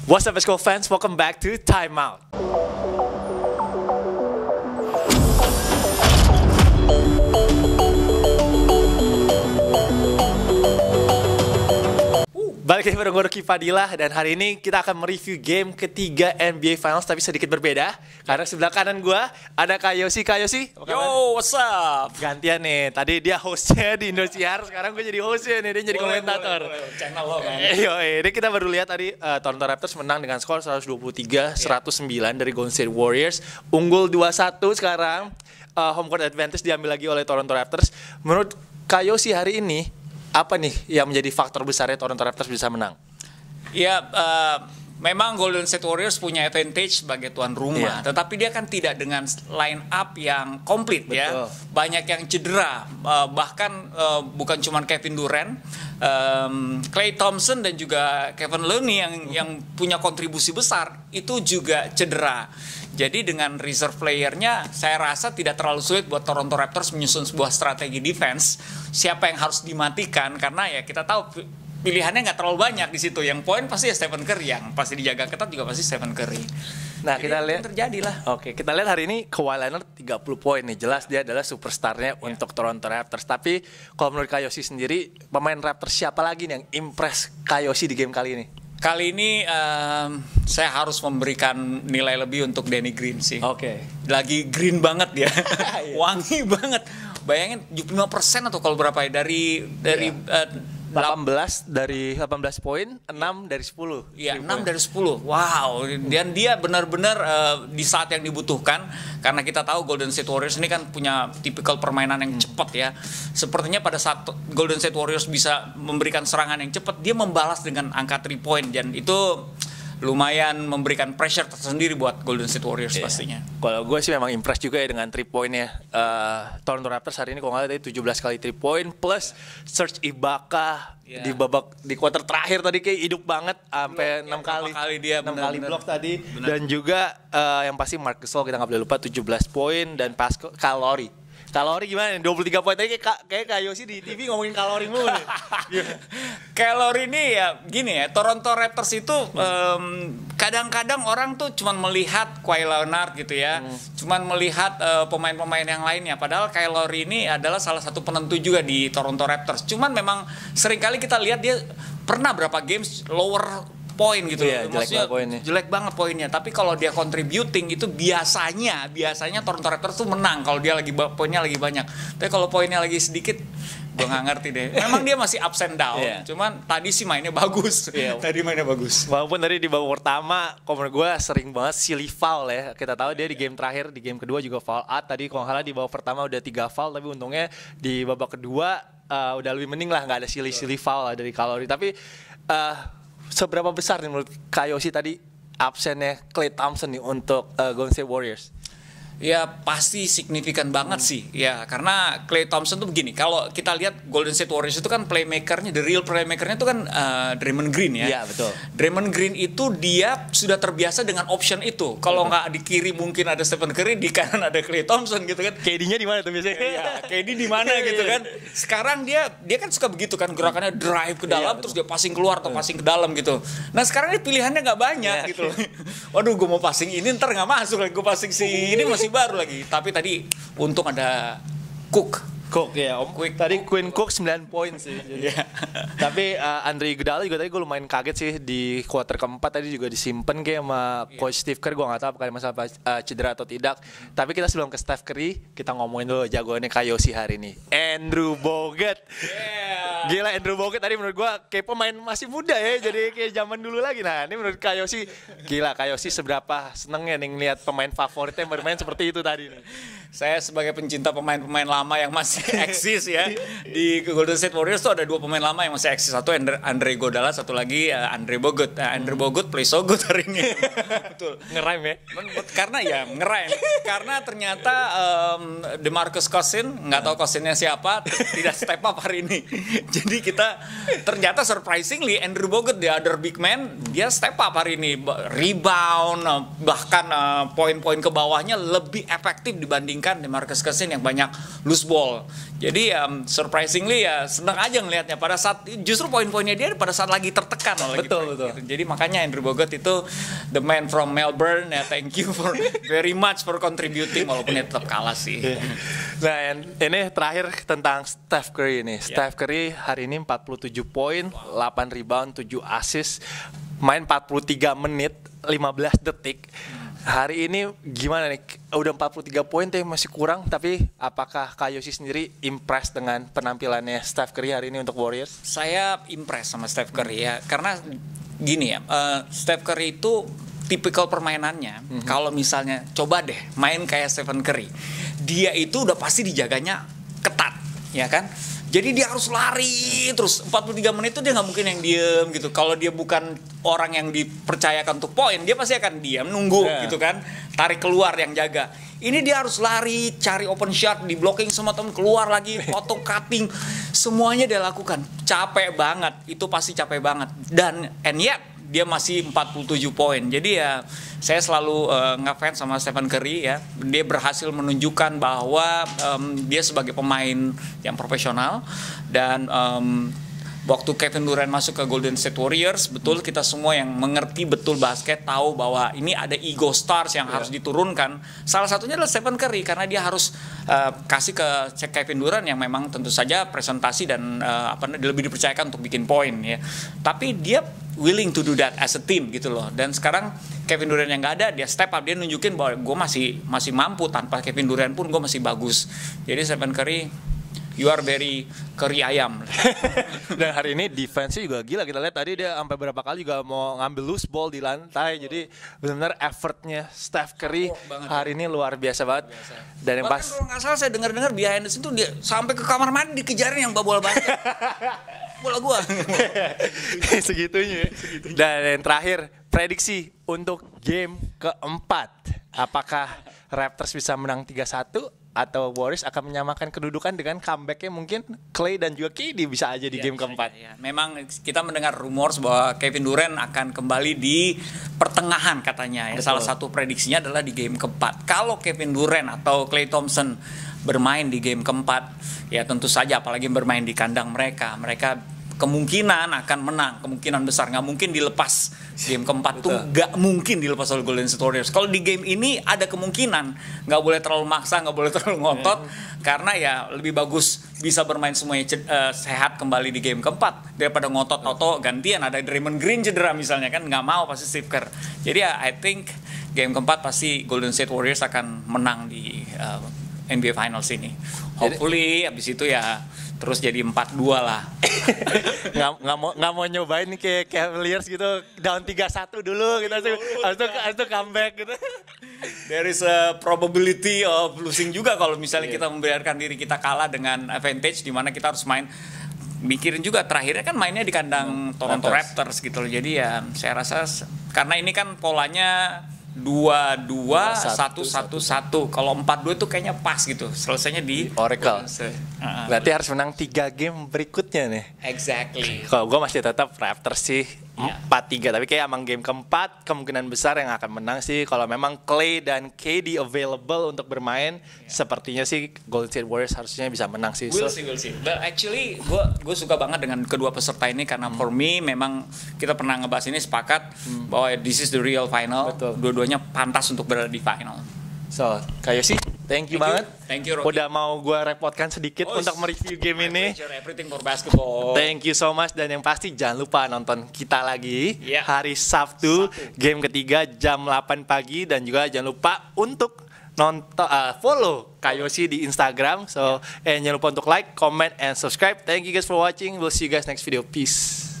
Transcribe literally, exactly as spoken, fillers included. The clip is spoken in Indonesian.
What's up, basketball fans? Welcome back to Time Out. Balik lagi bareng gue Ruki Fadilah, dan hari ini kita akan mereview game ketiga N B A Finals, tapi sedikit berbeda karena sebelah kanan gue ada Kak Yosi. Kak Yosi, yo, what's up? Gantian nih, tadi dia hostnya di Indosiar, sekarang gue jadi hostnya nih, dia jadi boleh, komentator. Boleh, boleh. Channel lo kan. Yo, ini kita baru lihat tadi uh, Toronto Raptors menang dengan skor seratus dua puluh tiga seratus sembilan dari Golden State Warriors, unggul dua satu sekarang. Uh, home court advantage diambil lagi oleh Toronto Raptors. Menurut Kak Yosi hari ini, apa nih yang menjadi faktor besarnya Toronto Raptors bisa menang? Ya, uh, memang Golden State Warriors punya advantage sebagai tuan rumah, yeah. Tetapi dia kan tidak dengan line up yang komplit. Betul. Ya. Banyak yang cedera, uh, bahkan uh, bukan cuma Kevin Durant, um, Klay Thompson dan juga Kevin Looney yang yang punya kontribusi besar itu juga cedera. Jadi dengan reserve playernya, saya rasa tidak terlalu sulit buat Toronto Raptors menyusun sebuah strategi defense. Siapa yang harus dimatikan? Karena ya kita tahu pilihannya nggak terlalu banyak di situ. Yang poin pasti ya Stephen Curry, yang pasti dijaga ketat juga pasti Stephen Curry. Nah, jadi kita lihat terjadilah. Oke, kita lihat hari ini Kawhi Leonard tiga puluh poin nih. Jelas dia adalah superstarnya yeah. untuk Toronto Raptors. Tapi kalau menurut Kak Yosi sendiri, pemain Raptors siapa lagi nih yang impress Kak Yosi di game kali ini? Kali ini um, saya harus memberikan nilai lebih untuk Danny Green sih. Oke. Okay. Lagi green banget dia, wangi banget. Bayangin tujuh puluh lima persen atau kalau berapa ya dari dari yeah. uh, delapan belas dari delapan belas poin, enam dari sepuluh. Iya, enam dari sepuluh. Wow, dan dia benar-benar uh, di saat yang dibutuhkan, karena kita tahu Golden State Warriors ini kan punya tipikal permainan yang cepat ya. Sepertinya pada saat Golden State Warriors bisa memberikan serangan yang cepat, dia membalas dengan angka three point, dan itu lumayan memberikan pressure tersendiri buat Golden State Warriors yeah. pastinya. Kalau gue sih memang impress juga ya dengan three point-nya. Uh, Toronto Raptors hari ini kalau nggak tadi tujuh belas kali three point plus Serge Ibaka yeah. di babak di quarter terakhir tadi kayak hidup banget sampai enam kali. kali dia enam kali blok tadi. Bener. Dan juga uh, yang pasti Marc Gasol kita nggak boleh lupa tujuh belas poin dan Pascal kalori. Kalori gimana? dua puluh tiga poin tadi kayak kayak Kak Yosi di T V ngomongin kalori mulu nih. Kalori ini ya gini ya, Toronto Raptors itu um, kadang-kadang orang tuh cuman melihat Kawhi Leonard gitu ya. Hmm. Cuman melihat uh, pemain-pemain yang lainnya, padahal kalori ini adalah salah satu penentu juga di Toronto Raptors. Cuman memang seringkali kita lihat dia pernah berapa games lower poin gitu, yeah, loh. Maksudnya jelek, poinnya. jelek banget poinnya. Tapi kalau dia contributing itu biasanya, biasanya Toronto Raptors tuh menang kalau dia lagi poinnya lagi banyak. Tapi kalau poinnya lagi sedikit, gue nggak ngerti deh. Memang dia masih ups and down. Yeah. Cuman tadi sih mainnya bagus. Yeah. Tadi mainnya bagus. Walaupun tadi di babak pertama, kalau menurut gue sering banget silly foul ya. Kita tahu dia di game terakhir, di game kedua juga foul out. Tadi kalau nggak salah di babak pertama udah tiga foul, tapi untungnya di babak kedua uh, udah lebih mending lah, nggak ada silly silly foul lah dari kalori. Tapi uh, seberapa besar nih menurut Kak Yosi tadi absennya Klay Thompson nih untuk uh, Golden State Warriors? Ya pasti signifikan banget hmm. sih ya, karena Klay Thompson tuh begini, kalau kita lihat Golden State Warriors itu kan playmakernya, the real playmakernya itu kan uh, Draymond Green ya. Iya betul. Draymond Green itu dia sudah terbiasa dengan option itu. Kalau nggak di kiri mungkin ada Stephen Curry, di kanan ada Klay Thompson gitu kan. K D-nya di mana tuh biasanya? Iya, K D di mana gitu kan. Sekarang dia dia kan suka begitu kan, gerakannya drive ke dalam, iya, terus dia passing keluar atau passing ke dalam gitu. Nah sekarang ini pilihannya nggak banyak iya. gitu. Waduh, gue mau passing ini ntar nggak masuk lagi, gue passing si ini masih baru lagi. Tapi tadi untung ada Cook. Cook ya, Om. Quick. Tadi Quinn Cook sembilan poin sih. Jadi. Yeah. Tapi uh, Andre Iguodala juga tadi gue lumayan kaget sih di kuarter keempat tadi juga disimpan kayak sama yeah. Coach Steve Kerr. Gue nggak tahu apakah masalah uh, cedera atau tidak. Mm. Tapi kita sebelum ke Steph Curry, kita ngomongin dulu jagoannya Kak Yosi hari ini. Andrew Bogut. Yeah. Gila, Andrew Bogut tadi menurut gue kayak pemain masih muda ya. Jadi kayak zaman dulu lagi. Nah ini menurut Kak Yosi, gila Kak Yosi seberapa senengnya nih ngeliat pemain favoritnya bermain seperti itu tadi nih. Saya sebagai pencinta pemain-pemain lama yang masih eksis ya di Golden State Warriors tuh ada dua pemain lama yang masih eksis. Satu Andre, Andre Iguodala, satu lagi uh, Andre Bogut. Nah, Andre Bogut play so good hari ini. Betul. Ngerime ya. Karena ya ngerime. Karena ternyata um, DeMarcus Cousins, nggak tahu Cousinsnya siapa, tidak step up hari ini. Jadi kita ternyata surprisingly Andrew Bogut, the other big man, dia step up hari ini. Rebound, bahkan uh, poin-poin ke bawahnya lebih efektif dibanding DeMarcus Cousins yang banyak loose ball. Jadi um, surprisingly ya senang aja ngelihatnya pada saat justru poin-poinnya dia pada saat lagi tertekan loh, lagi betul, track, betul. gitu. Jadi makanya Andrew Bogut itu the man from Melbourne ya, thank you for very much for contributing walaupun dia tetap kalah sih. Nah, ini terakhir tentang Steph Curry nih. Steph Curry hari ini empat puluh tujuh poin, delapan rebound, tujuh assist, main empat puluh tiga menit, lima belas detik. Hari ini gimana nih? Udah empat puluh tiga poin tapi masih kurang, tapi apakah Kak Yosi sendiri impress dengan penampilannya Steph Curry hari ini untuk Warriors? Saya impress sama Steph Curry ya, karena gini ya, uh, Steph Curry itu tipikal permainannya, mm-hmm. kalau misalnya coba deh main kayak Stephen Curry, dia itu udah pasti dijaganya ketat, ya kan? Jadi dia harus lari terus empat puluh tiga menit itu dia nggak mungkin yang diem gitu. Kalau dia bukan orang yang dipercayakan untuk poin, dia pasti akan diam nunggu yeah. gitu kan. Tarik keluar yang jaga. Ini dia harus lari, cari open shot, di blocking semua temen, keluar lagi, potong cutting, semuanya dia lakukan. Capek banget, itu pasti capek banget. Dan and yet dia masih empat puluh tujuh poin. Jadi ya saya selalu uh, ngefans sama Stephen Curry ya. Dia berhasil menunjukkan bahwa um, dia sebagai pemain yang profesional dan um, waktu Kevin Durant masuk ke Golden State Warriors, betul kita semua yang mengerti betul basket tahu bahwa ini ada ego stars yang yeah. harus diturunkan. Salah satunya adalah Stephen Curry karena dia harus uh, kasih ke Kevin Durant yang memang tentu saja presentasi dan uh, apa lebih dipercayakan untuk bikin poin ya. Tapi dia willing to do that as a team gitu loh. Dan sekarang Kevin Durant yang nggak ada, dia step up, dia nunjukin bahwa gue masih masih mampu tanpa Kevin Durant pun gue masih bagus. Jadi Stephen Curry, you are very curry ayam. Dan hari ini defense-nya juga gila. Kita lihat tadi dia sampai berapa kali juga mau ngambil loose ball di lantai. Jadi benar-benar effortnya Steph Curry hari ini luar biasa banget. Biasa. Dan yang pas kalau nggak salah saya dengar-dengar behind the scene tuh dia sampai ke kamar mandi dikejarin yang bola basket. Bola gua. Segitunya. Dan yang terakhir, prediksi untuk game keempat. Apakah Raptors bisa menang tiga satu atau Warriors akan menyamakan kedudukan dengan comeback-nya mungkin Klay dan juga K D bisa aja di ya, game keempat. Ya. Memang kita mendengar rumors bahwa Kevin Durant akan kembali di pertengahan katanya. Ya. Salah satu prediksinya adalah di game keempat. Kalau Kevin Durant atau Klay Thompson bermain di game keempat, ya tentu saja apalagi bermain di kandang mereka, mereka kemungkinan akan menang, kemungkinan besar. Nggak mungkin dilepas game keempat tuh, nggak mungkin dilepas oleh Golden State Warriors. Kalau di game ini ada kemungkinan, nggak boleh terlalu maksa, nggak boleh terlalu ngotot, yeah. karena ya lebih bagus bisa bermain semuanya uh, sehat kembali di game keempat daripada ngotot atau gantian ada Draymond Green cedera misalnya kan, nggak mau pasti Steve Kerr. Jadi ya I think game keempat pasti Golden State Warriors akan menang di uh, N B A Finals ini. Hopefully abis itu ya terus jadi empat dua lah. nggak nggak mau nggak mau nyobain nih kayak Cavaliers gitu down tiga satu dulu gitu, habis itu habis itu comeback gitu. There is a probability of losing juga kalau misalnya yeah. kita membiarkan diri kita kalah dengan advantage di mana kita harus main. Mikirin juga terakhirnya kan mainnya di kandang Toronto Raptors, Raptors gitu loh. Jadi ya saya rasa karena ini kan polanya dua dua satu satu satu, kalau empat dua itu kayaknya pas gitu selesainya di Oracle. Uh, Berarti harus menang tiga game berikutnya nih. Exactly. Kalau gue masih tetap Raptors sih empat tiga, tapi kayak emang game keempat kemungkinan besar yang akan menang sih kalau memang Klay dan K D available untuk bermain. Yeah. Sepertinya sih Golden State Warriors harusnya bisa menang sih. We'll so, see, we'll see. But actually gue gue suka banget dengan kedua peserta ini karena hmm. for me memang kita pernah ngebahas ini sepakat hmm. bahwa this is the real final. Betul. Dua-duanya pantas untuk berada di final. So, kayak sih, thank you thank banget. You. Thank you, Rocky. Udah mau gue repotkan sedikit oh, untuk mereview game ini. Pleasure, everything for basketball. Thank you so much. Dan yang pasti jangan lupa nonton kita lagi yeah. hari Sabtu, Sabtu, game ketiga jam delapan pagi. Dan juga jangan lupa untuk nonton, uh, follow Kak Yosi di Instagram. So, yeah. and jangan lupa untuk like, comment, and subscribe. Thank you guys for watching. We'll see you guys next video. Peace.